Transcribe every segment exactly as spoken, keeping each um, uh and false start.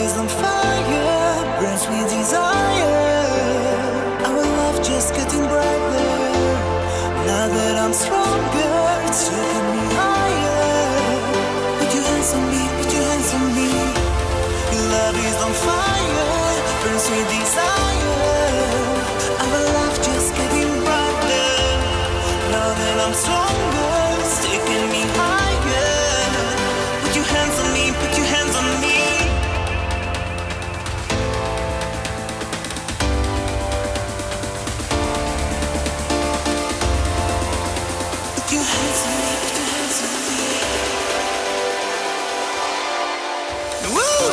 is on fire, burns with desire. Our love just getting brighter. Now that I'm stronger, it's taking me higher. Put your hands on me, put your hands on me. Your love is on fire, burns with desire. Our love just getting brighter. Now that I'm stronger, it's taking me higher. Put your hands on me, put your hands on me. Put your hands on me, put your hands on me. Woo!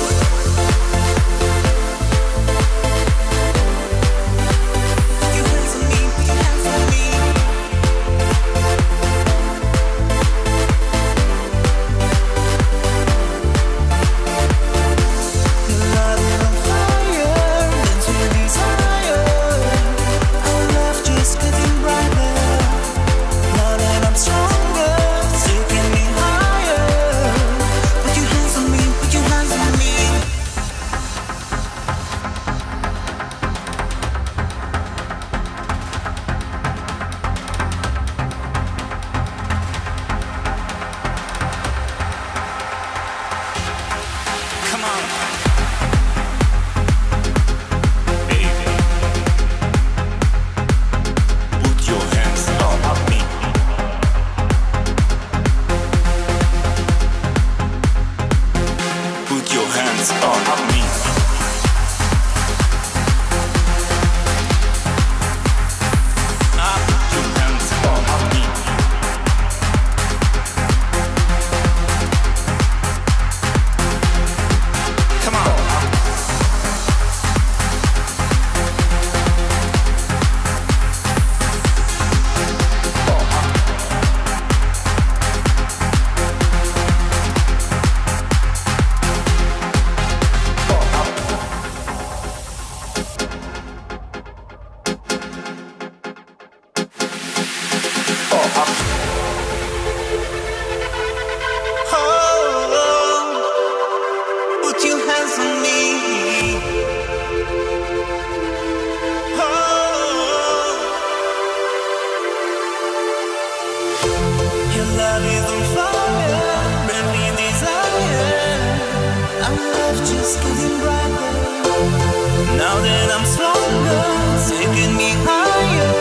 Now that I'm stronger, it's taking me higher.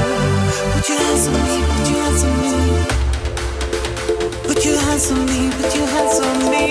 Put your hands on me, put your hands on me. Put your hands on me, put your hands on me.